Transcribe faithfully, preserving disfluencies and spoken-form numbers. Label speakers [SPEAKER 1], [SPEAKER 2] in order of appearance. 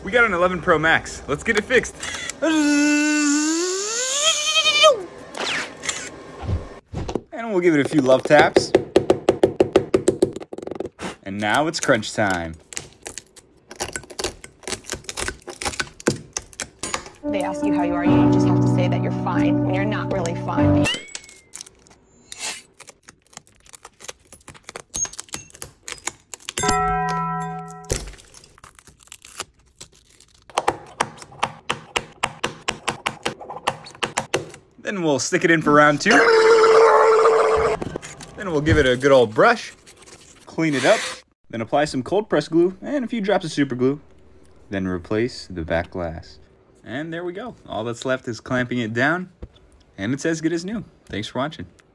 [SPEAKER 1] We got an eleven Pro Max. Let's get it fixed. And we'll give it a few love taps. And now it's crunch time.
[SPEAKER 2] They ask you how you are, you just have to say that you're fine when you're not really fine.
[SPEAKER 1] Then we'll stick it in for round two. Then we'll give it a good old brush, clean it up, then apply some cold press glue and a few drops of super glue. Then replace the back glass. And there we go. All that's left is clamping it down, and it's as good as new. Thanks for watching.